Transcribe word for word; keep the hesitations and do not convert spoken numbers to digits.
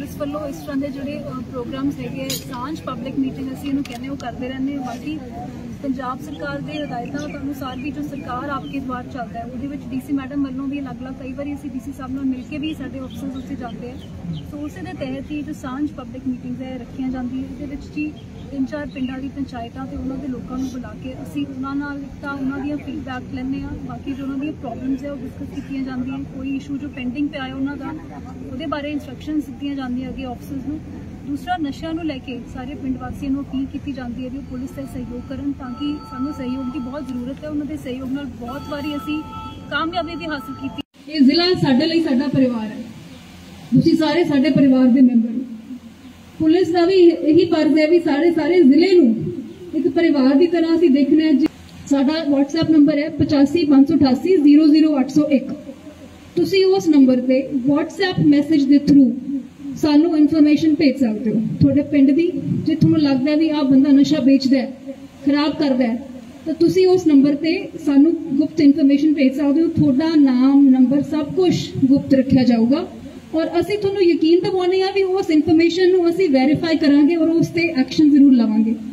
Police वालों इस तरह के जोड़े प्रोग्राम्स है सांझ पब्लिक मीटिंग असीं इहनूं कहने वो करते रहने। बाकी पंजाब सरकार के हिदायतों के अनुसार भी जो सरकार आपके द्वार चलता है वो डी सी मैडम वालों भी अलग अलग कई बार असीं डी सी साहब नाल मिल के भी साडे अफसर उत्थे जाते हैं। सो उस दे तहत ही जो सांझ पब्लिक मीटिंग्स है रखिया जांदी है। इहदे विच जी तीन चार पिंडां दी पंचायतां ते उन्हां दे लोकां नूं बुला के असीं उन्हां नाल तां उन्हां दीयां फीडबैक लैंदे आ। बाकी जो उन्हां दीयां प्रॉब्लम्स है वो डिस्कस कीतियां जांदियां। कोई इशू जो पेंडिंग पे आया उन्हां दा ਉਹਦੇ ਬਾਰੇ ਇੰਸਟਰਕਸ਼ਨਸ ਦਿੱਤੀਆਂ ਜਾਂਦੀਆਂ ਅੱਗੇ ਆਫਿਸਰਸ ਨੂੰ। ਦੂਸਰਾ ਨਸ਼ਿਆਂ ਨੂੰ ਲੈ ਕੇ ਸਾਰੇ ਪਿੰਡ ਵਾਸੀਆਂ ਨੂੰ ਅਪੀਲ ਕੀਤੀ ਜਾਂਦੀ ਹੈ ਕਿ ਉਹ ਪੁਲਿਸ ਦਾ ਸਹਿਯੋਗ ਕਰਨ ਤਾਂ ਕਿ ਸਾਨੂੰ ਸਹਿਯੋਗ ਦੀ ਬਹੁਤ ਜ਼ਰੂਰਤ ਹੈ। ਉਹਨਾਂ ਦੇ ਸਹਿਯੋਗ ਨਾਲ ਬਹੁਤ ਵਾਰੀ ਅਸੀਂ ਕਾਮਯਾਬੀ ਵੀ ਹਾਸਲ ਕੀਤੀ। ਇਹ ਜ਼ਿਲ੍ਹਾ ਸਾਡੇ ਲਈ ਸਾਡਾ ਪਰਿਵਾਰ ਹੈ, ਤੁਸੀਂ ਸਾਰੇ ਸਾਡੇ ਪਰਿਵਾਰ ਦੇ ਮੈਂਬਰ ਹੋ। ਪੁਲਿਸ ਦਾ ਵੀ ਇਹੀ ਫਰਜ਼ ਹੈ ਵੀ ਸਾਰੇ ਸਾਰੇ ਜ਼ਿਲ੍ਹੇ ਨੂੰ ਇੱਕ ਪਰਿਵਾਰ ਦੀ ਤਰ੍ਹਾਂ ਅਸੀਂ ਦੇਖਣਾ ਹੈ। ਸਾਡਾ WhatsApp ਨੰਬਰ ਹੈ ਪਚਾਸੀ ਪੰਜ ਸੌ ਅਠਾਸੀ ਜ਼ੀਰੋ ਜ਼ੀਰੋ ਅੱਠ ਸੌ ਇੱਕ। ਤੁਸੀਂ ਉਸ ਨੰਬਰ ਤੇ WhatsApp ਮੈਸੇਜ ਦੇ ਥਰੂ ਸਾਨੂੰ ਇਨਫੋਰਮੇਸ਼ਨ ਭੇਜ ਸਕਦੇ ਹੋ ਤੁਹਾਡੇ ਪਿੰਡ ਦੀ। ਜੇ ਤੁਹਾਨੂੰ ਲੱਗਦਾ ਵੀ ਆਹ ਬੰਦਾ ਨਸ਼ਾ ਵੇਚਦਾ ਹੈ, ਖਰਾਬ ਕਰਦਾ ਹੈ, ਤਾਂ ਤੁਸੀਂ ਉਸ ਨੰਬਰ ਤੇ ਸਾਨੂੰ ਗੁਪਤ ਇਨਫੋਰਮੇਸ਼ਨ ਭੇਜ ਸਕਦੇ ਹੋ। ਤੁਹਾਡਾ ਨਾਮ ਨੰਬਰ ਸਭ ਕੁਝ ਗੁਪਤ ਰੱਖਿਆ ਜਾਊਗਾ ਔਰ ਅਸੀਂ ਤੁਹਾਨੂੰ ਯਕੀਨ ਦਿਵਾਉਂਦੇ ਹਾਂ ਵੀ ਉਸ ਇਨਫੋਰਮੇਸ਼ਨ ਨੂੰ ਅਸੀਂ ਵੈਰੀਫਾਈ ਕਰਾਂਗੇ ਔਰ ਉਸ ਤੇ ਐਕਸ਼ਨ ਜ਼ਰੂਰ ਲਵਾਂਗੇ।